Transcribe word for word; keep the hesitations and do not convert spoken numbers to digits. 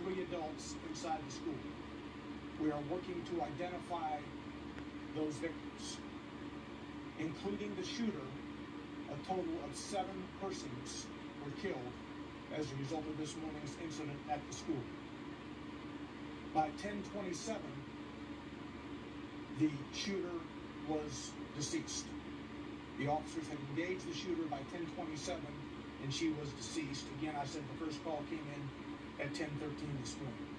three adults inside the school. We are working to identify those victims, including the shooter. A total of seven persons were killed as a result of this morning's incident at the school. By ten twenty-seven, the shooter was deceased. The officers had engaged the shooter by ten twenty-seven, and she was deceased. Again, I said the first call came in at ten thirteen this morning.